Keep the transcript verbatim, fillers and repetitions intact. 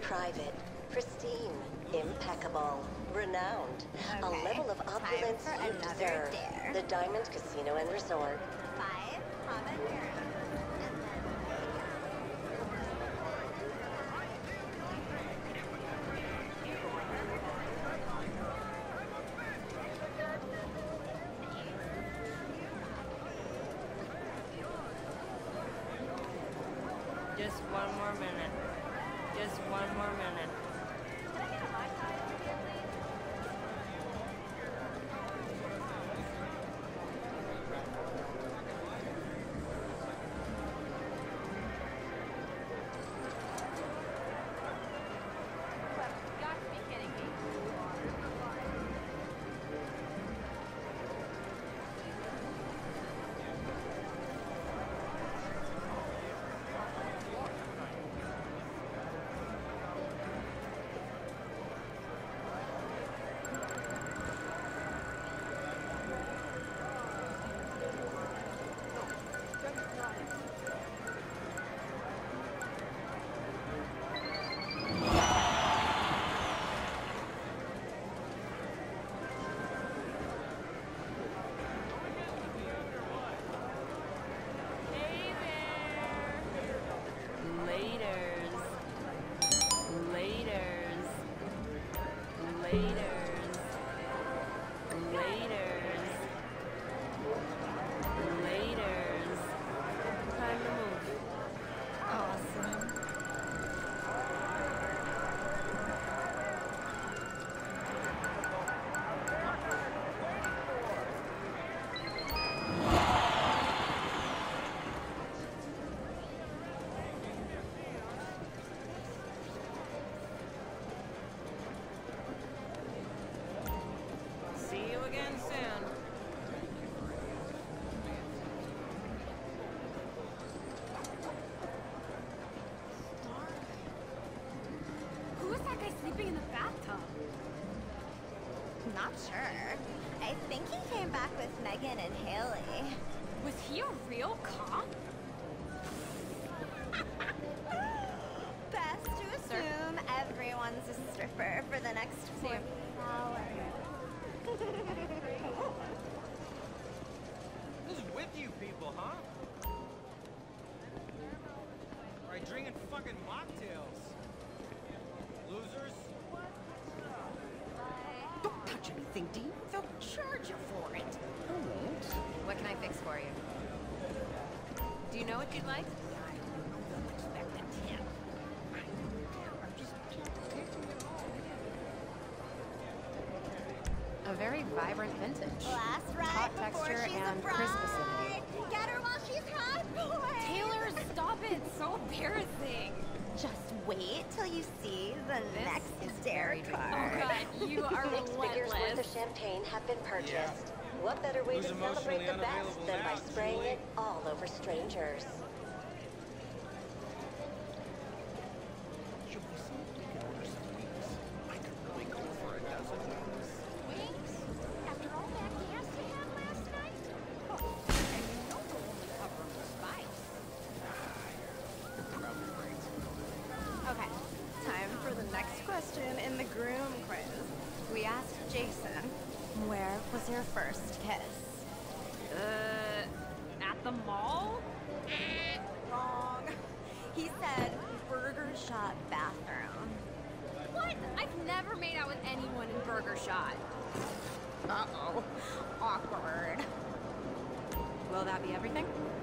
private, pristine, impeccable, renowned. Okay. A level of opulence Time for you another deserve. dare. The Diamond Casino and Resort. Five habanero. Just one more minute. Just one more minute. Laters. Laters. Laters. Laters. Laters. Time to move. Awesome. See you again soon. Who was that guy sleeping in the bathtub? Not sure. I think he came back with Megan and Haley. Was he a real cop? Best to assume everyone's a stripper for the next See ya. four hours. Who's with you people, huh? Right, drinking fucking mocktails. Losers? Don't touch anything, Dean. They'll charge you for it. I won't. What can I fix for you? Do you know what you'd like? I don't expect a tip. I I'm just taking it all. A very vibrant vintage. Last ride Hot before texture she's and a crisp bride. acidity. Get her while she's hot, boy. Taylor, stop it! It's so embarrassing. Just wait till you see the This next is dare very Oh card. god, you are Six figures worth of relentless. champagne have been purchased. Yeah. What better way Who's to celebrate emotionally the best unavailable than by now, spraying Julie? it all over strangers? Should we see if we can order some wings? I could really go for a dozen wings. Wings? After all that gas you had last night? Oh, and you know the woman covering the spice. You're probably right. Okay, time for the next question in the groom quiz. We asked Jason, where was your first kiss? Uh, at the mall? Wrong. He said Burger Shot bathroom. What? I've never made out with anyone in Burger Shot. Uh-oh. Awkward. Will that be everything?